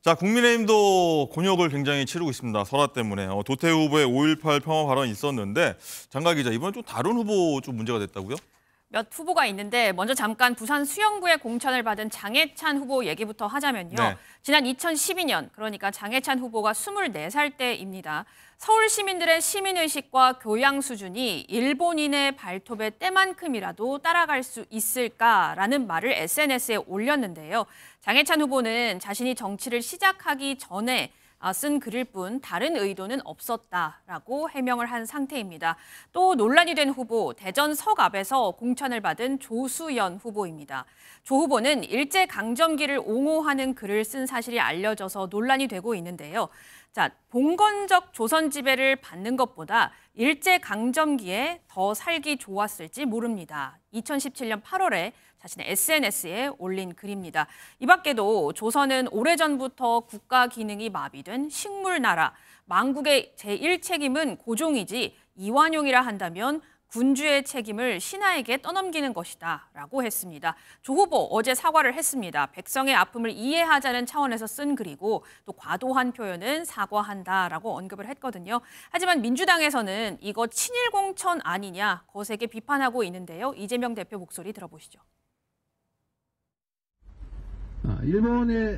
자, 국민의힘도 곤욕을 굉장히 치르고 있습니다. 설화 때문에. 도태우 후보의 5.18 평화 발언이 있었는데 장가 기자, 이번엔 좀 다른 후보 좀 문제가 됐다고요? 몇 후보가 있는데 먼저 잠깐 부산 수영구에 공천을 받은 장해찬 후보 얘기부터 하자면요. 네. 지난 2012년, 그러니까 장해찬 후보가 24살 때입니다. 서울 시민들의 시민의식과 교양 수준이 일본인의 발톱의 때만큼이라도 따라갈 수 있을까라는 말을 SNS에 올렸는데요. 장해찬 후보는 자신이 정치를 시작하기 전에 쓴 글일 뿐 다른 의도는 없었다라고 해명을 한 상태입니다. 또 논란이 된 후보, 대전 서갑에서 공천을 받은 조수연 후보입니다. 조 후보는 일제강점기를 옹호하는 글을 쓴 사실이 알려져서 논란이 되고 있는데요. 자, 봉건적 조선 지배를 받는 것보다 일제강점기에 더 살기 좋았을지 모릅니다. 2017년 8월에 자신의 SNS에 올린 글입니다. 이 밖에도 조선은 오래전부터 국가 기능이 마비된 식물나라, 망국의 제1책임은 고종이지 이완용이라 한다면 군주의 책임을 신하에게 떠넘기는 것이다 라고 했습니다. 조 후보 어제 사과를 했습니다. 백성의 아픔을 이해하자는 차원에서 쓴 글이고 또 과도한 표현은 사과한다라고 언급을 했거든요. 하지만 민주당에서는 이거 친일 공천 아니냐 거세게 비판하고 있는데요. 이재명 대표 목소리 들어보시죠. 일본의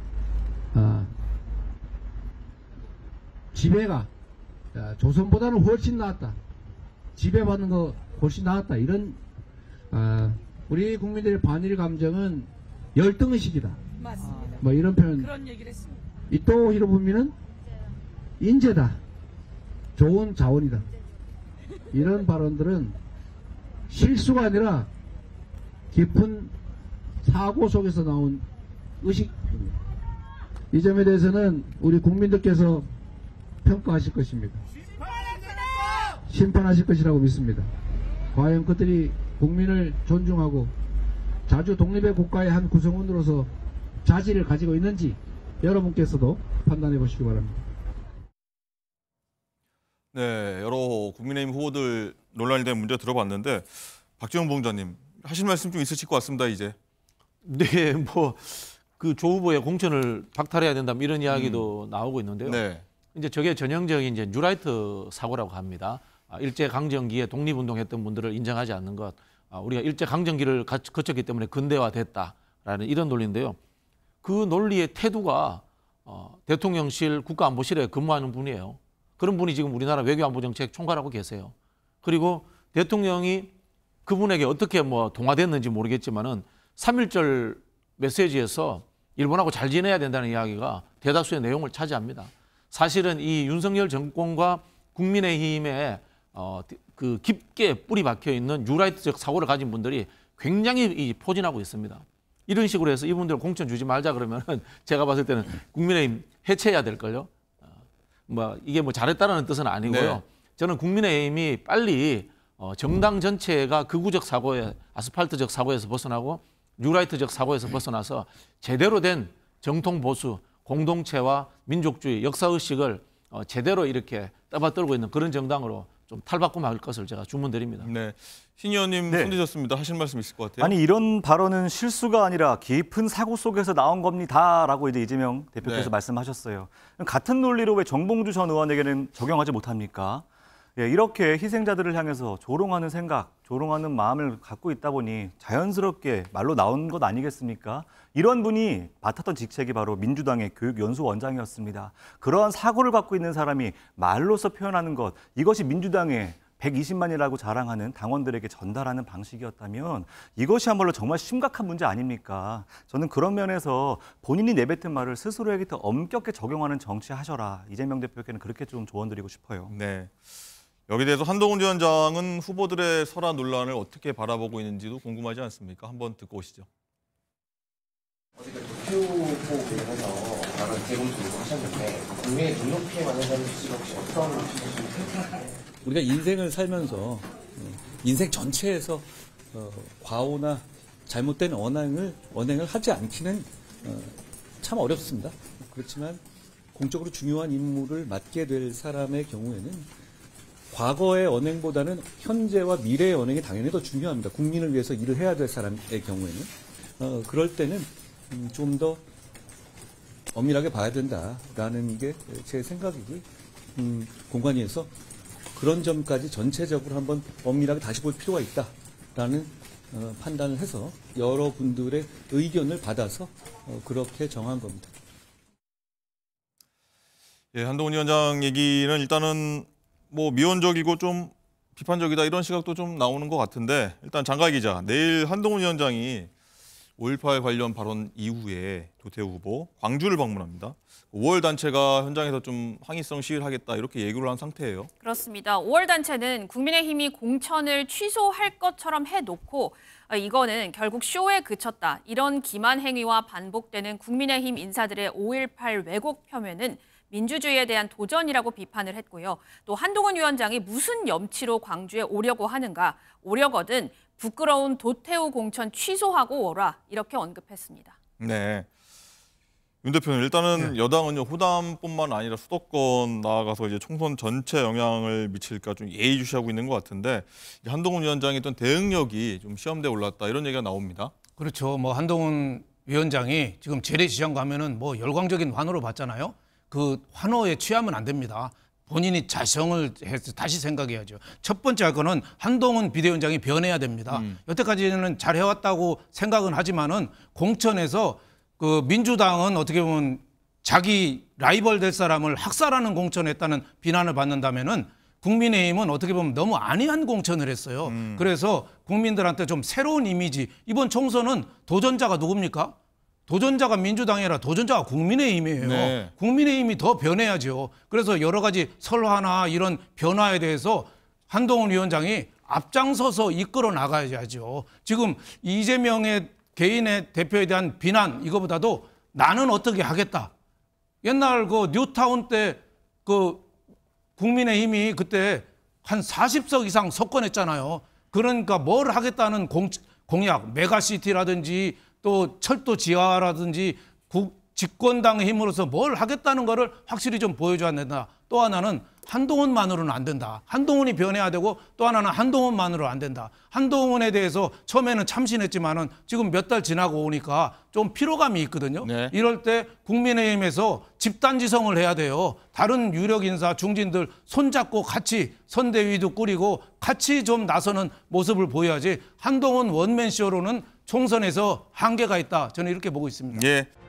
지배가 조선보다는 훨씬 나았다. 지배받는 거 훨씬 나았다. 이런 우리 국민들의 반일 감정은 열등의식이다. 맞습니다. 뭐 이런 표현. 그런 얘기를 했습니다. 이토 히로부미는 인재다. 좋은 자원이다. 이런 발언들은 실수가 아니라 깊은 사고 속에서 나온 의식입니다. 이 점에 대해서는 우리 국민들께서 평가하실 것입니다. 심판하실 것이라고 믿습니다. 과연 그들이 국민을 존중하고 자주 독립의 국가의 한 구성원으로서 자질을 가지고 있는지 여러분께서도 판단해 보시기 바랍니다. 네, 여러 국민의힘 후보들 논란이 된 문제 들어봤는데 박지원 부총장님 하실 말씀 좀 있으실 것 같습니다. 이제. 네, 뭐 그 조 후보의 공천을 박탈해야 된다 이런 이야기도 나오고 있는데요. 네. 이제 저게 전형적인 이제 뉴라이트 사고라고 합니다. 일제 강점기에 독립운동했던 분들을 인정하지 않는 것, 우리가 일제 강점기를 거쳤기 때문에 근대화됐다라는 이런 논리인데요. 그 논리의 태도가 대통령실 국가안보실에 근무하는 분이에요. 그런 분이 지금 우리나라 외교안보정책 총괄하고 계세요. 그리고 대통령이 그분에게 어떻게 뭐 동화됐는지 모르겠지만은 3.1절 메시지에서 일본하고 잘 지내야 된다는 이야기가 대다수의 내용을 차지합니다. 사실은 이 윤석열 정권과 국민의힘에 그 깊게 뿌리 박혀 있는 뉴라이트적 사고를 가진 분들이 굉장히 포진하고 있습니다. 이런 식으로 해서 이분들 공천 주지 말자 그러면은 제가 봤을 때는 국민의힘 해체해야 될걸요. 뭐 이게 뭐 잘했다는 뜻은 아니고요. 네. 저는 국민의힘이 빨리 정당 전체가 극우적 사고에 아스팔트적 사고에서 벗어나고 뉴라이트적 사고에서 벗어나서 제대로 된 정통 보수, 공동체와 민족주의, 역사의식을 제대로 이렇게 떠받들고 있는 그런 정당으로 좀 탈바꿈할 것을 제가 주문드립니다. 네, 신 의원님 네. 손드셨습니다. 하실 말씀 있을 것 같아요. 아니 이런 발언은 실수가 아니라 깊은 사고 속에서 나온 겁니다라고 이제 이재명 대표께서 네. 말씀하셨어요. 같은 논리로 왜 정봉주 전 의원에게는 적용하지 못합니까? 예, 이렇게 희생자들을 향해서 조롱하는 생각, 조롱하는 마음을 갖고 있다 보니 자연스럽게 말로 나온 것 아니겠습니까? 이런 분이 맡았던 직책이 바로 민주당의 교육연수원장이었습니다. 그러한 사고를 갖고 있는 사람이 말로서 표현하는 것, 이것이 민주당의 120만이라고 자랑하는 당원들에게 전달하는 방식이었다면 이것이야말로 정말 심각한 문제 아닙니까? 저는 그런 면에서 본인이 내뱉은 말을 스스로에게 더 엄격하게 적용하는 정치하셔라. 이재명 대표께는 그렇게 좀 조언드리고 싶어요. 네. 여기에 대해서 한동훈 위원장은 후보들의 설화 논란을 어떻게 바라보고 있는지도 궁금하지 않습니까? 한번 듣고 오시죠. 어제 도쿄 후보 관련해서 발언 재검토 요구하셨는데 국민의 눈높이에 맞는 점수 혹시 어떤 생각이신가요? 우리가 인생을 살면서 인생 전체에서 과오나 잘못된 언행을 하지 않기는 참 어렵습니다. 그렇지만 공적으로 중요한 임무를 맡게 될 사람의 경우에는 과거의 언행보다는 현재와 미래의 언행이 당연히 더 중요합니다. 국민을 위해서 일을 해야 될 사람의 경우에는. 그럴 때는 좀 더 엄밀하게 봐야 된다라는 게 제 생각이고요. 공관위에서 그런 점까지 전체적으로 한번 엄밀하게 다시 볼 필요가 있다라는 판단을 해서 여러분들의 의견을 받아서 그렇게 정한 겁니다. 예, 한동훈 위원장 얘기는 일단은 뭐 미온적이고 좀 비판적이다 이런 시각도 좀 나오는 것 같은데 일단 장가 기자, 내일 한동훈 위원장이 5.18 관련 발언 이후에 도태우 후보 광주를 방문합니다. 5월 단체가 현장에서 좀 항의성 시위를 하겠다 이렇게 예고를 한 상태예요. 그렇습니다. 5월 단체는 국민의힘이 공천을 취소할 것처럼 해놓고 이거는 결국 쇼에 그쳤다. 이런 기만 행위와 반복되는 국민의힘 인사들의 5.18 왜곡 폄훼는 민주주의에 대한 도전이라고 비판을 했고요. 또 한동훈 위원장이 무슨 염치로 광주에 오려고 하는가, 오려거든 부끄러운 도태우 공천 취소하고 오라 이렇게 언급했습니다. 네. 윤 대표님, 일단은 여당은요 호남뿐만 아니라 수도권 나아가서 이제 총선 전체 영향을 미칠까 좀 예의주시하고 있는 것 같은데 한동훈 위원장의 어떤 대응력이 좀 시험대에 올랐다 이런 얘기가 나옵니다. 그렇죠. 뭐 한동훈 위원장이 지금 재래시장 가면은 뭐 열광적인 환호를 받잖아요. 그 환호에 취하면 안 됩니다. 본인이 자성을 해서 다시 생각해야죠. 첫 번째 할 거는 한동훈 비대위원장이 변해야 됩니다. 여태까지는 잘 해왔다고 생각은 하지만은 공천에서 그 민주당은 어떻게 보면 자기 라이벌 될 사람을 학살하는 공천을 했다는 비난을 받는다면은 국민의힘은 어떻게 보면 너무 안이한 공천을 했어요. 그래서 국민들한테 좀 새로운 이미지. 이번 총선은 도전자가 누굽니까? 도전자가 민주당이 아니라 도전자가 국민의힘이에요. 네. 국민의힘이 더 변해야죠. 그래서 여러 가지 설화나 이런 변화에 대해서 한동훈 위원장이 앞장서서 이끌어 나가야죠. 지금 이재명의 개인의 대표에 대한 비난 이거보다도 나는 어떻게 하겠다. 옛날 그 뉴타운 때 그 국민의힘이 그때 한 40석 이상 석권했잖아요. 그러니까 뭘 하겠다는 공약, 메가시티라든지 또 철도 지하라든지 집권당의 힘으로서 뭘 하겠다는 거를 확실히 좀 보여줘야 된다. 또 하나는 한동훈만으로는 안 된다. 한동훈이 변해야 되고 또 하나는 한동훈만으로 안 된다. 한동훈에 대해서 처음에는 참신했지만은 지금 몇 달 지나고 오니까 좀 피로감이 있거든요. 네. 이럴 때 국민의힘에서 집단지성을 해야 돼요. 다른 유력 인사 중진들 손잡고 같이 선대위도 꾸리고 같이 좀 나서는 모습을 보여야지 한동훈 원맨쇼로는 총선에서 한계가 있다. 저는 이렇게 보고 있습니다. 예.